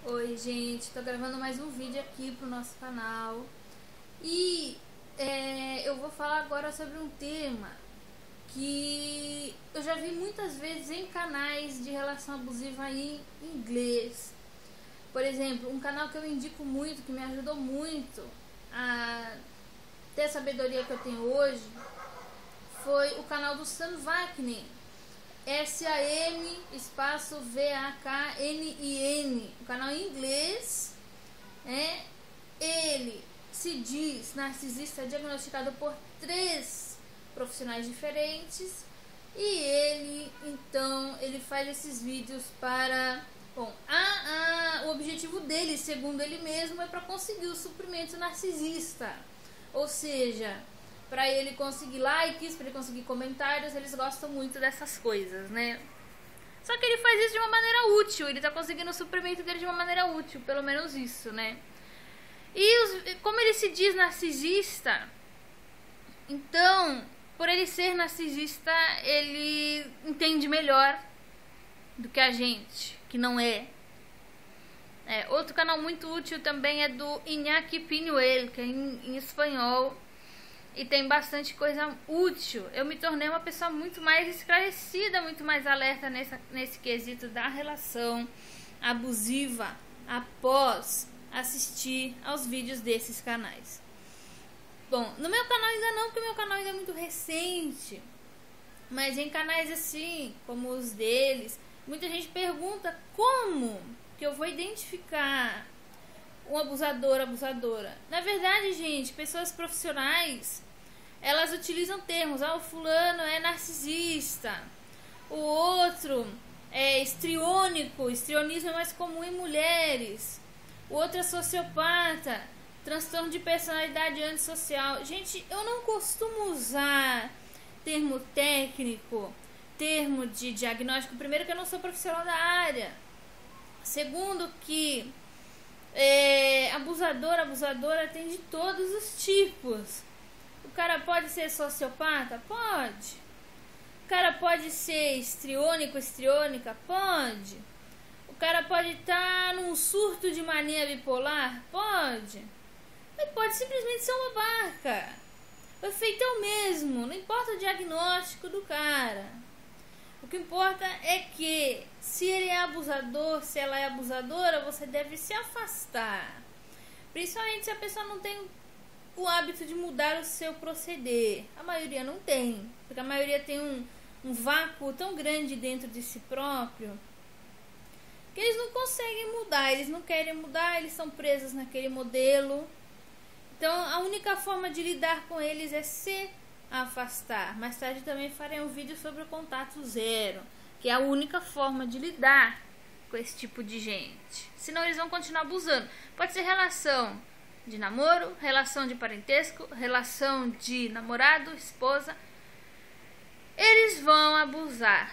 Oi gente, tô gravando mais um vídeo aqui pro nosso canal e eu vou falar agora sobre um tema que eu já vi muitas vezes em canais de relação abusiva em inglês. Por exemplo, um canal que eu indico muito, que me ajudou muito a ter a sabedoria que eu tenho hoje, foi o canal do Sam Vaknin. SAM espaço VAKNIN, o canal em inglês. Ele se diz narcisista diagnosticado por 3 profissionais diferentes e ele faz esses vídeos para, o objetivo dele, segundo ele mesmo, é para conseguir o suprimento narcisista, ou seja, para ele conseguir likes, para ele conseguir comentários. Eles gostam muito dessas coisas, né? Só que ele faz isso de uma maneira útil, ele tá conseguindo o suprimento dele de uma maneira útil, pelo menos isso, né? E como ele se diz narcisista, então, por ele ser narcisista, ele entende melhor do que a gente, que não é. Outro canal muito útil também é do Iñaki Piñuel, que é em espanhol, e tem bastante coisa útil. Eu me tornei uma pessoa muito mais esclarecida, muito mais alerta nesse quesito da relação abusiva após assistir aos vídeos desses canais. Bom, no meu canal ainda não, porque meu canal ainda é muito recente, mas em canais assim, como os deles, muita gente pergunta como que eu vou identificar um abusador, abusadora. Na verdade, gente, pessoas profissionais, elas utilizam termos. O fulano é narcisista, o outro é histriônico, histrionismo é mais comum em mulheres, o outro é sociopata, transtorno de personalidade antissocial. Gente, eu não costumo usar termo técnico, termo de diagnóstico. Primeiro, que eu não sou profissional da área. Segundo, que abusadora tem de todos os tipos. O cara pode ser sociopata? Pode. O cara pode ser histriônico, histriônica? Pode. O cara pode estar num surto de mania bipolar? Pode. Ele pode simplesmente ser uma babaca. O efeito é o mesmo, não importa o diagnóstico do cara. O que importa é que, se ele é abusador, se ela é abusadora, você deve se afastar. Principalmente se a pessoa não tem o hábito de mudar o seu proceder. A maioria não tem, porque a maioria tem um vácuo tão grande dentro de si próprio que eles não conseguem mudar, eles não querem mudar, eles são presos naquele modelo. Então a única forma de lidar com eles é se afastar. Mais tarde também farei um vídeo sobre o contato zero, que é a única forma de lidar com esse tipo de gente. Senão eles vão continuar abusando. Pode ser relação de namoro, relação de parentesco, relação de namorado, esposa. Eles vão abusar.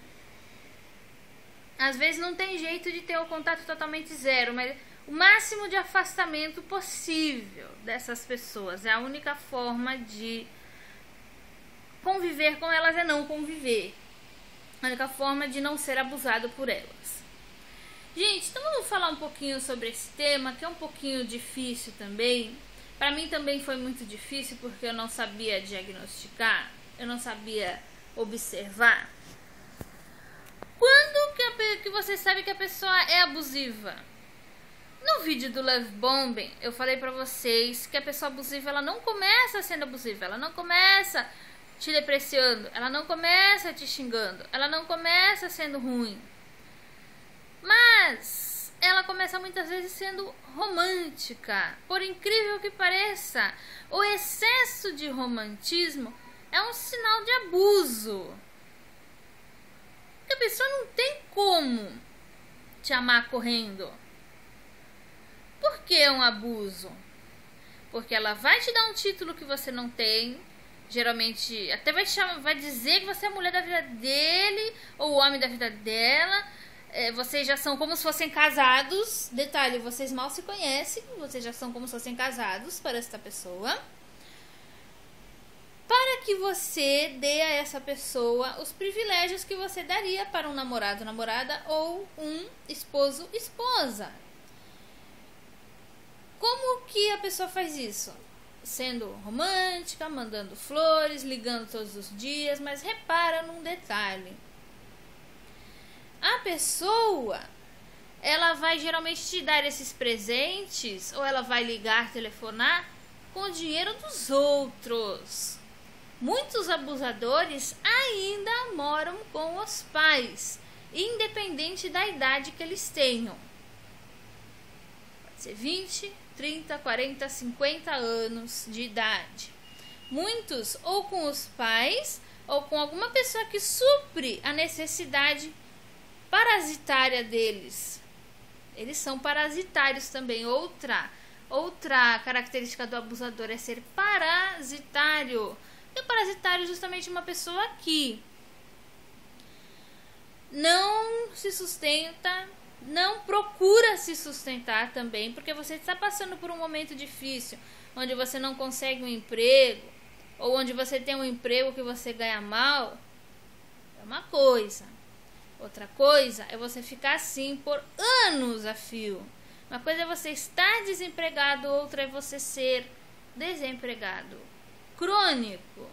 Às vezes não tem jeito de ter o contato totalmente zero, mas o máximo de afastamento possível dessas pessoas. É a única forma de conviver com elas, é não conviver. A única forma de não ser abusado por elas. Gente, então vamos falar um pouquinho sobre esse tema, que é um pouquinho difícil também. Para mim também foi muito difícil, porque eu não sabia diagnosticar, eu não sabia observar. Quando que você sabe que a pessoa é abusiva? No vídeo do Love Bombing, eu falei pra vocês que a pessoa abusiva, ela não começa sendo abusiva, ela não começa te depreciando, ela não começa te xingando, ela não começa sendo ruim, mas ela começa muitas vezes sendo romântica. Por incrível que pareça, o excesso de romantismo é um sinal de abuso. Porque a pessoa não tem como te amar correndo. Por que é um abuso? Porque ela vai te dar um título que você não tem. Geralmente até vai dizer que você é a mulher da vida dele ou o homem da vida dela. Vocês já são como se fossem casados. Detalhe, vocês mal se conhecem, vocês já são como se fossem casados para esta pessoa. Para que você dê a essa pessoa os privilégios que você daria para um namorado, namorada ou um esposo, esposa. como que a pessoa faz isso? Sendo romântica, mandando flores, ligando todos os dias, mas repara num detalhe. A pessoa, ela vai geralmente te dar esses presentes, ou ela vai ligar, telefonar, com o dinheiro dos outros. Muitos abusadores ainda moram com os pais, independente da idade que eles tenham. Pode ser 20, 30, 40, 50 anos de idade. Muitos ou com os pais ou com alguma pessoa que supre a necessidade parasitária deles. Eles são parasitários também. Outra característica do abusador é ser parasitário. E o parasitário é justamente uma pessoa que não se sustenta, não procura se sustentar também, porque você está passando por um momento difícil, onde você não consegue um emprego, ou onde você tem um emprego que você ganha mal. É uma coisa. Outra coisa é você ficar assim por anos a fio. Uma coisa é você estar desempregado, outra é você ser desempregado crônico.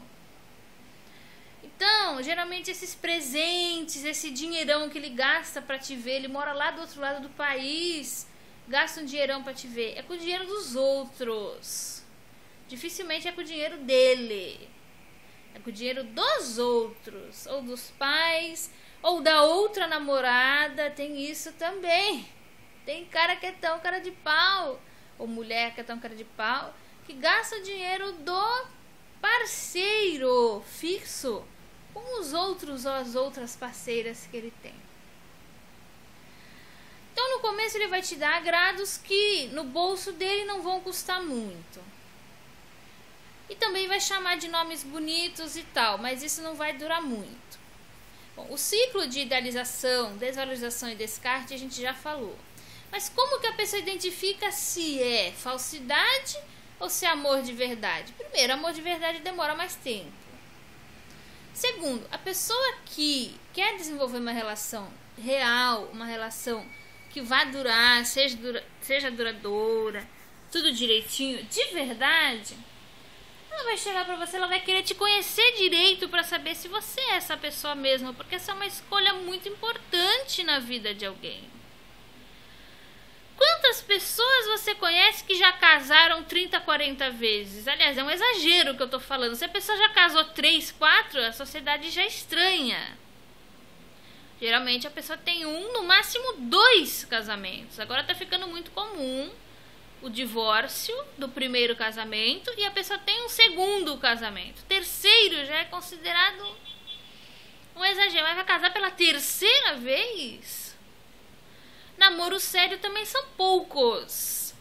Então, geralmente esses presentes, esse dinheirão que ele gasta pra te ver, ele mora lá do outro lado do país, gasta um dinheirão pra te ver, é com o dinheiro dos outros. Dificilmente é com o dinheiro dele. É com o dinheiro dos outros, ou dos pais, ou da outra namorada. Tem isso também. Tem cara que é tão cara de pau, ou mulher que é tão cara de pau, que gasta o dinheiro do parceiro fixo com os outros ou as outras parceiras que ele tem. Então, no começo ele vai te dar agrados que no bolso dele não vão custar muito. E também vai chamar de nomes bonitos e tal, mas isso não vai durar muito. Bom, o ciclo de idealização, desvalorização e descarte a gente já falou. Mas como que a pessoa identifica se é falsidade ou se é amor de verdade? Primeiro, amor de verdade demora mais tempo. Segundo, a pessoa que quer desenvolver uma relação real, uma relação que vá durar, seja duradoura, tudo direitinho, de verdade, ela vai chegar pra você, ela vai querer te conhecer direito pra saber se você é essa pessoa mesmo, porque essa é uma escolha muito importante na vida de alguém. Quantas pessoas você conhece que já casaram 30, 40 vezes? Aliás, é um exagero que eu tô falando. Se a pessoa já casou 3, 4, a sociedade já estranha. Geralmente a pessoa tem 1, no máximo 2 casamentos. Agora tá ficando muito comum o divórcio do primeiro casamento e a pessoa tem um segundo casamento. Terceiro já é considerado um exagero. Mas vai casar pela terceira vez? Namoro sério também são poucos.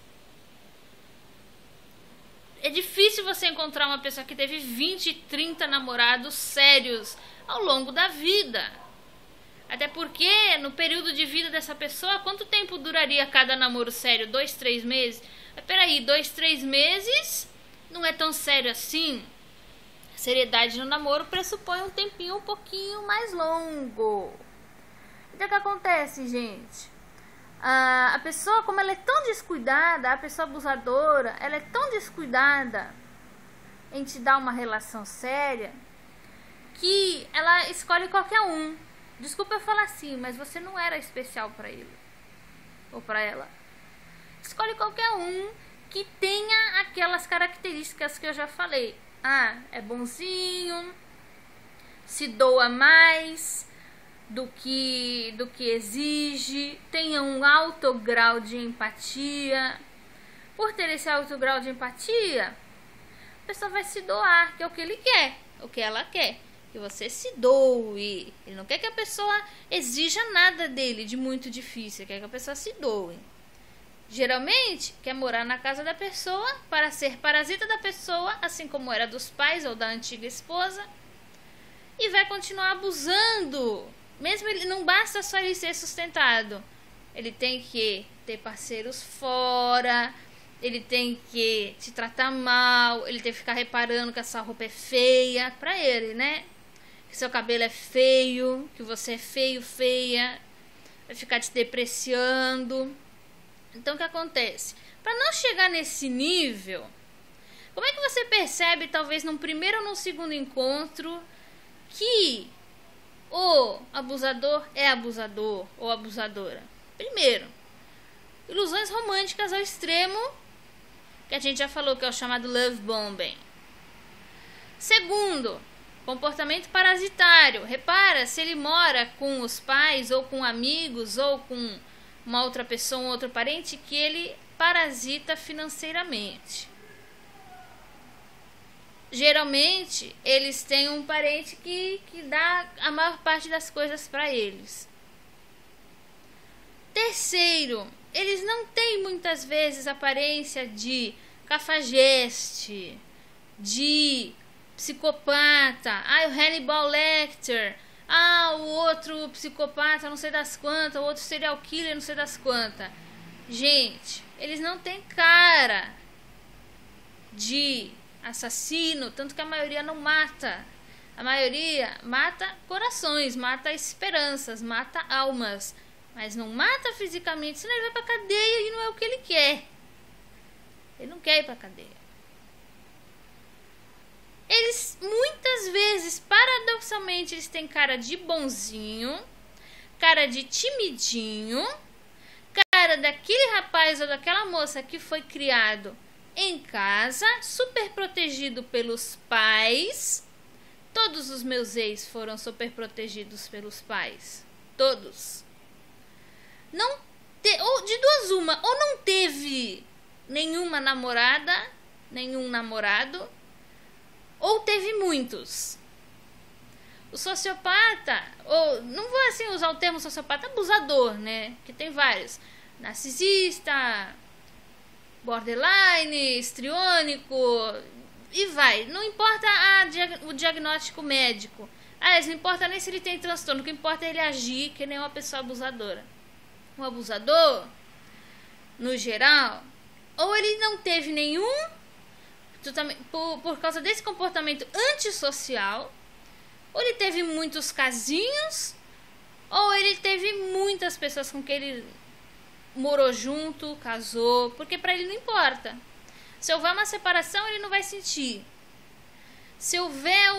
É difícil você encontrar uma pessoa que teve 20, 30 namorados sérios ao longo da vida. Até porque no período de vida dessa pessoa, quanto tempo duraria cada namoro sério? 2, 3 meses? Mas peraí, 2, 3 meses não é tão sério assim. A seriedade no namoro pressupõe um tempinho um pouquinho mais longo. Então o que acontece, gente? A pessoa, como ela é tão descuidada, a pessoa abusadora, ela é tão descuidada em te dar uma relação séria, que ela escolhe qualquer um. Desculpa eu falar assim, mas você não era especial pra ele ou pra ela. Escolhe qualquer um que tenha aquelas características que eu já falei. É bonzinho, se doa mais do que exige, tenha um alto grau de empatia. Por ter esse alto grau de empatia, a pessoa vai se doar, que é o que ele quer, o que ela quer, que você se doe. Ele não quer que a pessoa exija nada dele de muito difícil, quer que a pessoa se doe. Geralmente, quer morar na casa da pessoa para ser parasita da pessoa, assim como era dos pais ou da antiga esposa, e vai continuar abusando. Mesmo ele, não basta só ele ser sustentado, ele tem que ter parceiros fora, ele tem que te tratar mal, ele tem que ficar reparando que a sua roupa é feia pra ele, né? Que seu cabelo é feio, que você é feio, feia, vai ficar te depreciando. Então o que acontece? Para não chegar nesse nível, como é que você percebe, talvez num primeiro ou num segundo encontro, que o abusador é abusador ou abusadora? Primeiro, ilusões românticas ao extremo, que a gente já falou que é o chamado love bombing. Segundo, comportamento parasitário. Repara se ele mora com os pais ou com amigos ou com uma outra pessoa, um outro parente, que ele parasita financeiramente. Geralmente eles têm um parente que dá a maior parte das coisas para eles. Terceiro, eles não têm muitas vezes aparência de cafajeste, de psicopata. O Hannibal Lecter, o outro psicopata não sei das quantas, o outro serial killer não sei das quantas. Gente, eles não têm cara de assassino, tanto que a maioria não mata. A maioria mata corações, mata esperanças, mata almas, mas não mata fisicamente, senão ele vai pra cadeia e não é o que ele quer. Ele não quer ir pra cadeia. Eles, muitas vezes, paradoxalmente, eles têm cara de bonzinho, cara de timidinho, cara daquele rapaz ou daquela moça que foi criado em casa, super protegido pelos pais. Todos os meus ex foram super protegidos pelos pais. Todos. Ou de duas uma, ou não teve nenhuma namorada, nenhum namorado, ou teve muitos. O sociopata, ou não vou assim usar o termo sociopata, abusador, né? Que tem vários. Narcisista, borderline, histriônico, e vai. Não importa o diagnóstico médico. Não importa nem se ele tem transtorno, o que importa é ele agir que nem uma pessoa abusadora. Um abusador, no geral, ou ele não teve nenhum, por causa desse comportamento antissocial, ou ele teve muitos casinhos, ou ele teve muitas pessoas com quem ele morou junto, casou, porque pra ele não importa. Se houver uma separação, ele não vai sentir. Se houver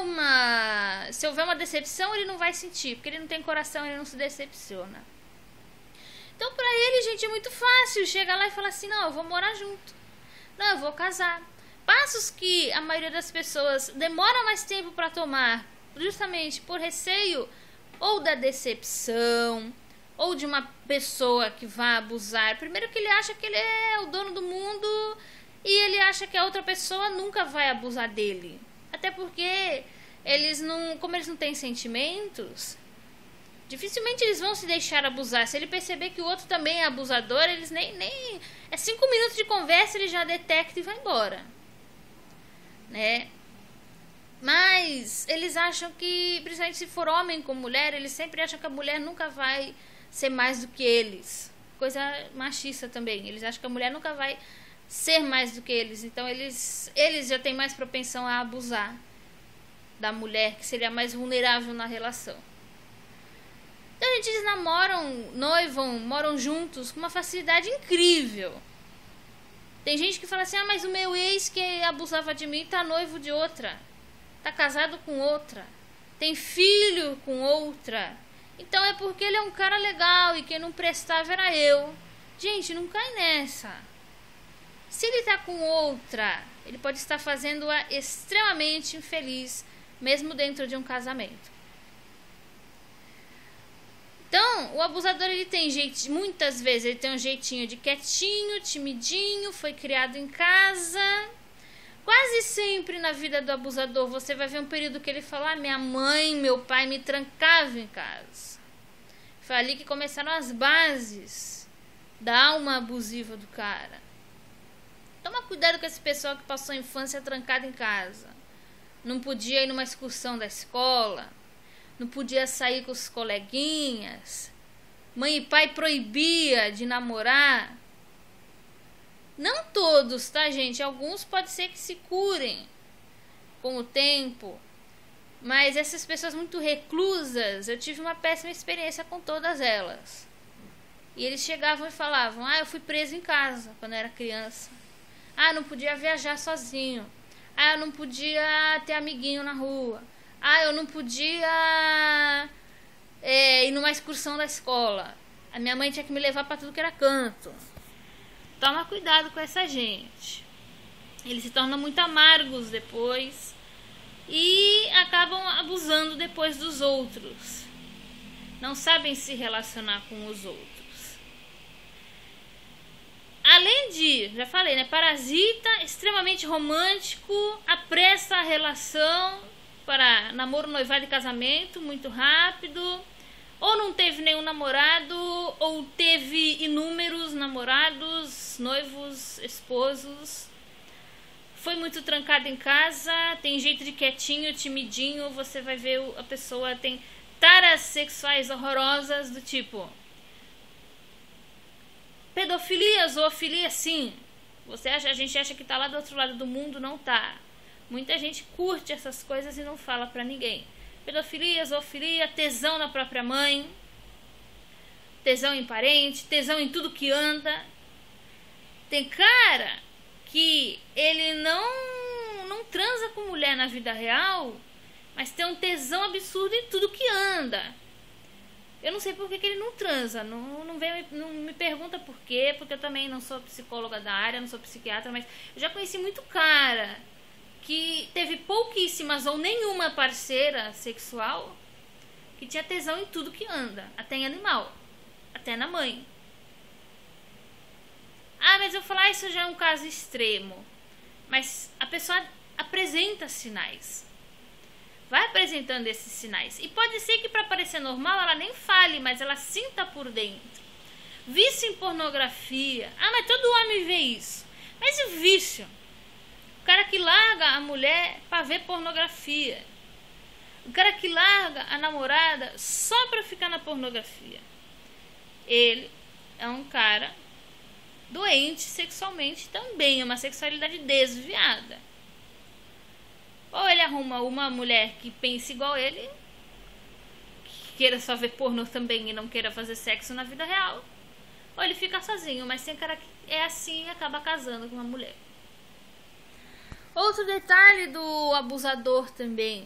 uma decepção, ele não vai sentir, porque ele não tem coração, ele não se decepciona. Então, pra ele, gente, é muito fácil chegar lá e falar assim: não, eu vou morar junto, não, eu vou casar. Passos que a maioria das pessoas demora mais tempo para tomar, justamente por receio ou da decepção, ou de uma pessoa que vai abusar. Primeiro que ele acha que ele é o dono do mundo e ele acha que a outra pessoa nunca vai abusar dele. Até porque como eles não têm sentimentos, dificilmente eles vão se deixar abusar. Se ele perceber que o outro também é abusador, eles nem é 5 minutos de conversa, ele já detecta e vai embora, né? Mas eles acham que, principalmente se for homem com mulher, eles sempre acham que a mulher nunca vai ser mais do que eles. Coisa machista também. Eles acham que a mulher nunca vai ser mais do que eles. Então eles já têm mais propensão a abusar da mulher, que seria mais vulnerável na relação. Então a gente, eles namoram, noivam, moram juntos com uma facilidade incrível. Tem gente que fala assim: mas o meu ex que abusava de mim tá noivo de outra, tá casado com outra, tem filho com outra, então é porque ele é um cara legal e quem não prestava era eu. Gente, não cai nessa. Se ele tá com outra, ele pode estar fazendo-a extremamente infeliz, mesmo dentro de um casamento. Então, o abusador, ele tem muitas vezes ele tem um jeitinho de quietinho, timidinho, foi criado em casa. Quase sempre na vida do abusador você vai ver um período que ele fala: minha mãe, meu pai me trancavam em casa. Foi ali que começaram as bases da alma abusiva do cara. Toma cuidado com esse pessoal que passou a infância trancado em casa. Não podia ir numa excursão da escola, não podia sair com os coleguinhas, mãe e pai proibia de namorar. Não todos, tá, gente? Alguns pode ser que se curem com o tempo, mas essas pessoas muito reclusas, eu tive uma péssima experiência com todas elas. E eles chegavam e falavam: eu fui preso em casa quando era criança. Eu não podia viajar sozinho. Eu não podia ter amiguinho na rua. Eu não podia ir numa excursão da escola. A minha mãe tinha que me levar para tudo que era canto. Toma cuidado com essa gente. Eles se tornam muito amargos depois e acabam abusando depois dos outros. Não sabem se relacionar com os outros. Além de, já falei, né, parasita, extremamente romântico, apressa a relação para namoro, noivado e casamento muito rápido. Ou não teve nenhum namorado, ou teve inúmeros namorados, noivos, esposos. Foi muito trancado em casa, tem jeito de quietinho, timidinho. Você vai ver a pessoa tem taras sexuais horrorosas do tipo pedofilia, zoofilia, sim. A gente acha que tá lá do outro lado do mundo, não tá. Muita gente curte essas coisas e não fala pra ninguém. Pedofilia, zoofilia, tesão na própria mãe, tesão em parente, tesão em tudo que anda. Tem cara que ele não transa com mulher na vida real, mas tem um tesão absurdo em tudo que anda. Eu não sei por que ele não transa, não me pergunta por quê, porque eu também não sou psicóloga da área, não sou psiquiatra, mas eu já conheci muito cara que teve pouquíssimas ou nenhuma parceira sexual que tinha tesão em tudo que anda, até em animal, até na mãe. Mas eu vou falar, isso já é um caso extremo. Mas a pessoa apresenta sinais. Vai apresentando esses sinais. E pode ser que para parecer normal ela nem fale, mas ela sinta por dentro. Vício em pornografia. Mas todo homem vê isso. Mas e o vício? O cara que larga a mulher para ver pornografia. O cara que larga a namorada só para ficar na pornografia. Ele é um cara doente sexualmente também. É uma sexualidade desviada. Ou ele arruma uma mulher que pense igual ele, que queira só ver pornô também e não queira fazer sexo na vida real. Ou ele fica sozinho, mas tem cara que é assim e acaba casando com uma mulher. Outro detalhe do abusador também.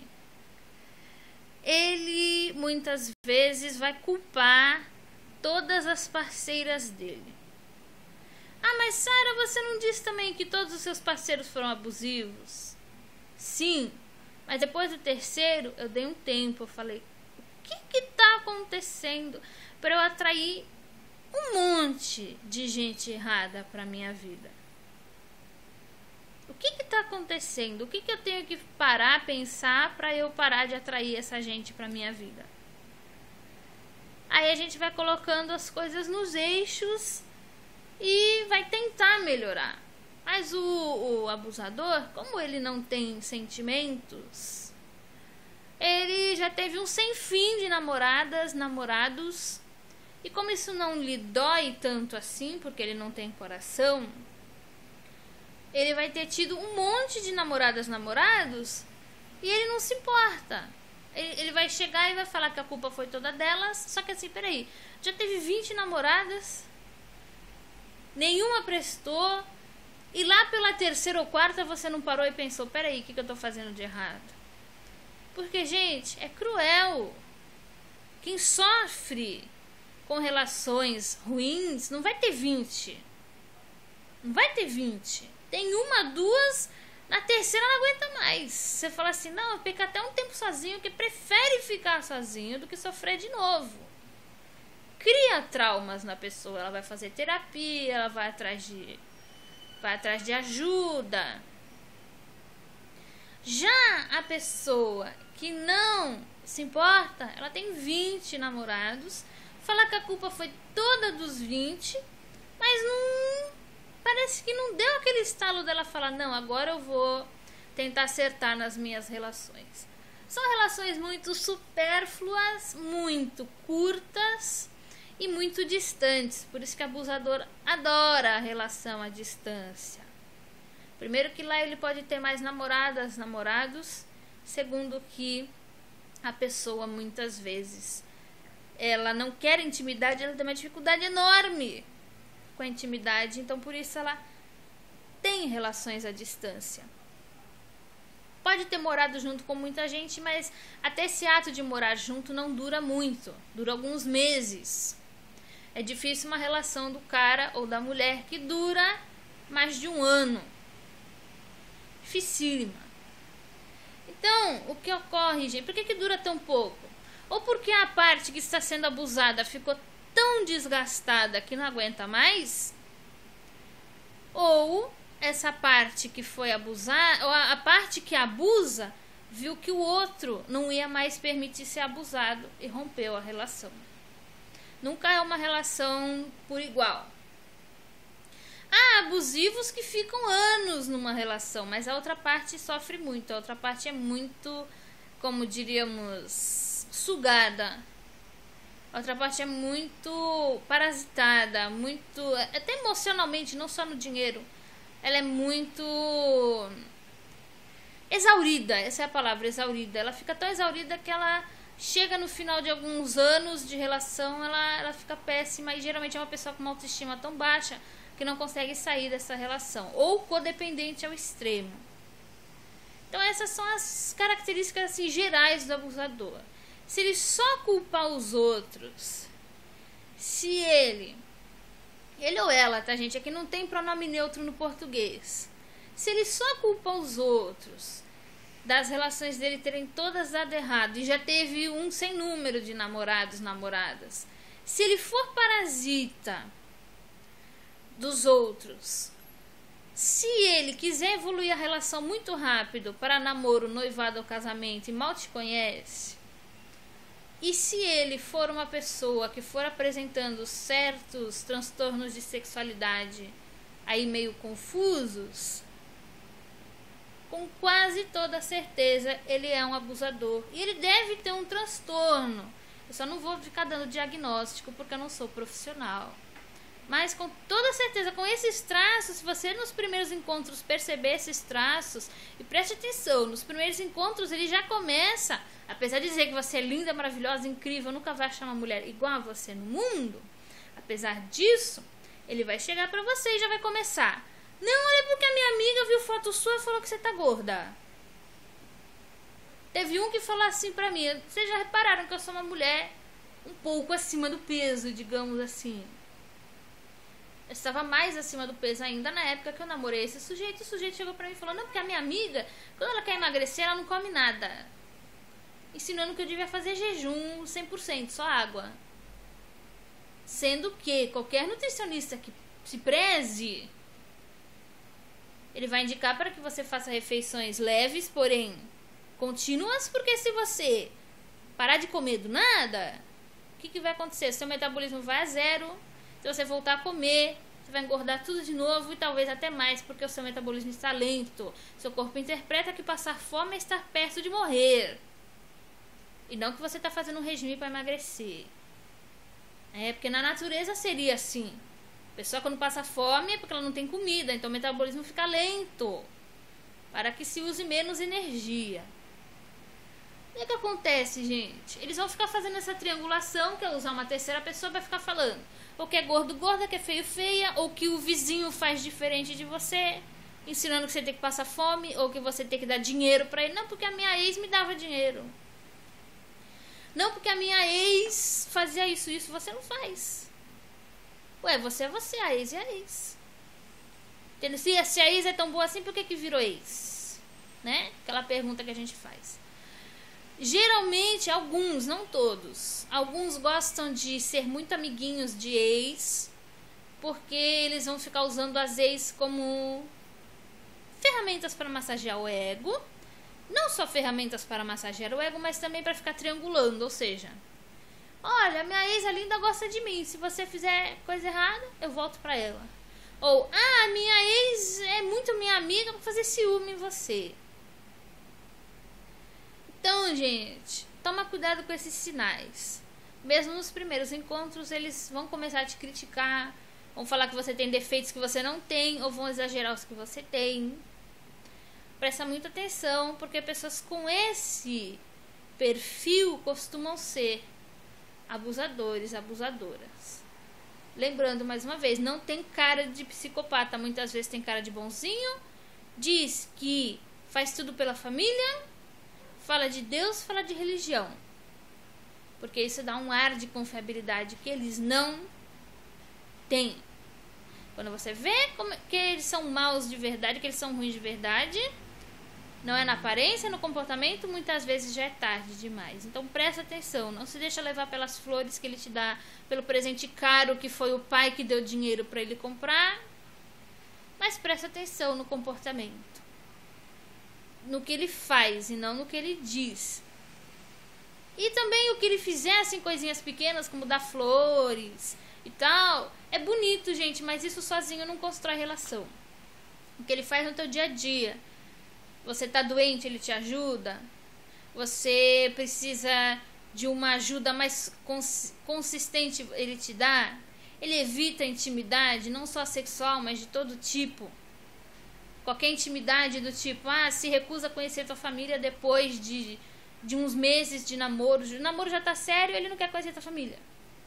Ele muitas vezes vai culpar todas as parceiras dele. Mas Sara, você não disse também que todos os seus parceiros foram abusivos? Sim, mas depois do terceiro eu dei um tempo, eu falei, o que tá acontecendo para eu atrair um monte de gente errada para minha vida? O que tá acontecendo? O que eu tenho que parar, pensar para eu parar de atrair essa gente para minha vida? Aí a gente vai colocando as coisas nos eixos e vai tentar melhorar. Mas o abusador, como ele não tem sentimentos, ele já teve um sem fim de namoradas, namorados. E como isso não lhe dói tanto assim, porque ele não tem coração, ele vai ter tido um monte de namoradas, namorados, e ele não se importa. Ele vai chegar e vai falar que a culpa foi toda delas. Só que assim, peraí, já teve 20 namoradas, nenhuma prestou. E lá pela terceira ou quarta você não parou e pensou, peraí, o que eu tô fazendo de errado? Porque, gente, é cruel. Quem sofre com relações ruins não vai ter 20. Não vai ter 20. Tem uma, duas, na terceira não aguenta mais. Você fala assim, não, fica até um tempo sozinho, que prefere ficar sozinho do que sofrer de novo. Cria traumas na pessoa, ela vai fazer terapia, ela vai atrás de ajuda. Já a pessoa que não se importa, ela tem 20 namorados, fala que a culpa foi toda dos 20, mas não, parece que não deu aquele estalo dela falar, não, agora eu vou tentar acertar nas minhas relações. São relações muito supérfluas, muito curtas e muito distantes. Por isso que o abusador adora a relação à distância. Primeiro que lá ele pode ter mais namoradas, namorados. Segundo que a pessoa muitas vezes ela não quer intimidade, ela tem uma dificuldade enorme com a intimidade, então por isso ela tem relações à distância. Pode ter morado junto com muita gente, mas até esse ato de morar junto não dura muito, dura alguns meses. É difícil uma relação do cara ou da mulher que dura mais de um ano. Dificílima. Então, o que ocorre, gente? Por que dura tão pouco? Ou porque a parte que está sendo abusada ficou tão desgastada que não aguenta mais? Ou essa parte que foi abusada, ou a parte que abusa, viu que o outro não ia mais permitir ser abusado e rompeu a relação. Nunca é uma relação por igual. Há abusivos que ficam anos numa relação, mas a outra parte sofre muito. A outra parte é muito, como diríamos, sugada. A outra parte é muito parasitada, muito, até emocionalmente, não só no dinheiro. Ela é muito exaurida, essa é a palavra, exaurida. Ela fica tão exaurida que ela chega no final de alguns anos de relação, ela fica péssima, e geralmente é uma pessoa com uma autoestima tão baixa que não consegue sair dessa relação, ou codependente ao extremo. Então essas são as características assim, gerais do abusador. Se ele só culpar os outros, se ele ou ela, tá, gente? Aqui não tem pronome neutro no português. Se ele só culpa os outros das relações dele terem todas dado errado, e já teve um sem número de namorados, namoradas, se ele for parasita dos outros, se ele quiser evoluir a relação muito rápido para namoro, noivado ou casamento e mal te conhece, e se ele for uma pessoa que for apresentando certos transtornos de sexualidade aí meio confusos, com quase toda certeza ele é um abusador. E ele deve ter um transtorno. Eu só não vou ficar dando diagnóstico porque eu não sou profissional. Mas com toda certeza, com esses traços, se você nos primeiros encontros perceber esses traços, e preste atenção, nos primeiros encontros ele já começa, apesar de dizer que você é linda, maravilhosa, incrível, nunca vai achar uma mulher igual a você no mundo, apesar disso, ele vai chegar pra você e já vai começar: não, olha, porque a minha amiga viu foto sua e falou que você tá gorda. Teve um que falou assim pra mim: vocês já repararam que eu sou uma mulher um pouco acima do peso, digamos assim. Eu estava mais acima do peso ainda na época que eu namorei esse sujeito. O sujeito chegou pra mim e falou: não, porque a minha amiga, quando ela quer emagrecer, ela não come nada. Ensinando que eu devia fazer jejum 100%, só água. Sendo que qualquer nutricionista que se preze, ele vai indicar para que você faça refeições leves, porém contínuas, porque se você parar de comer do nada, o que vai acontecer? Seu metabolismo vai a zero. Se você voltar a comer, você vai engordar tudo de novo e talvez até mais, porque o seu metabolismo está lento. Seu corpo interpreta que passar fome é estar perto de morrer. E não que você está fazendo um regime para emagrecer. Porque na natureza seria assim. A pessoa quando passa fome é porque ela não tem comida, então o metabolismo fica lento, para que se use menos energia. O que acontece, gente? Eles vão ficar fazendo essa triangulação, que é usar uma terceira pessoa para ficar falando ou que é gordo, gorda, que é feio, feia, ou que o vizinho faz diferente de você, ensinando que você tem que passar fome, ou que você tem que dar dinheiro para ele. Não, porque a minha ex me dava dinheiro. Não, porque a minha ex fazia isso você não faz. Ué, você é você, a ex é a ex. Entendeu? Se a ex é tão boa assim, por que virou ex? Né? Aquela pergunta que a gente faz. Geralmente, alguns, não todos, alguns gostam de ser muito amiguinhos de ex, porque eles vão ficar usando as ex como ferramentas para massagear o ego. Não só ferramentas para massagear o ego, mas também para ficar triangulando, ou seja, olha, minha ex linda gosta de mim, se você fizer coisa errada, eu volto para ela. Ou, minha ex é muito minha amiga, vou fazer ciúme em você. Então, gente, toma cuidado com esses sinais. Mesmo nos primeiros encontros, eles vão começar a te criticar, vão falar que você tem defeitos que você não tem, ou vão exagerar os que você tem. Presta muita atenção, porque pessoas com esse perfil costumam ser abusadores, abusadoras. Lembrando mais uma vez, não tem cara de psicopata, muitas vezes tem cara de bonzinho, diz que faz tudo pela família, fala de Deus, fala de religião, porque isso dá um ar de confiabilidade que eles não têm. Quando você vê que eles são maus de verdade, que eles são ruins de verdade, não é na aparência, no comportamento, muitas vezes já é tarde demais. Então presta atenção, não se deixa levar pelas flores que ele te dá, pelo presente caro que foi o pai que deu dinheiro para ele comprar, mas presta atenção no comportamento, no que ele faz e não no que ele diz. E também o que ele fizer, assim, coisinhas pequenas como dar flores e tal, é bonito, gente, mas isso sozinho não constrói relação. O que ele faz no teu dia a dia, você tá doente, ele te ajuda, você precisa de uma ajuda mais consistente, ele te dá, ele evita a intimidade, não só sexual, mas de todo tipo. Qualquer intimidade do tipo, se recusa a conhecer tua família depois de uns meses de namoro. O namoro já tá sério, ele não quer conhecer tua família.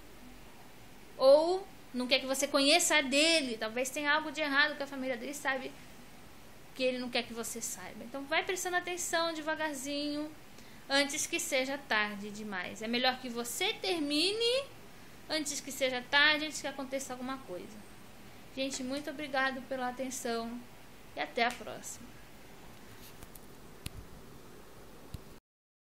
Ou não quer que você conheça a dele. Talvez tenha algo de errado com a família dele, sabe? Que ele não quer que você saiba. Então vai prestando atenção devagarzinho, antes que seja tarde demais. É melhor que você termine antes que seja tarde, antes que aconteça alguma coisa. Gente, muito obrigado pela atenção. E até a próxima.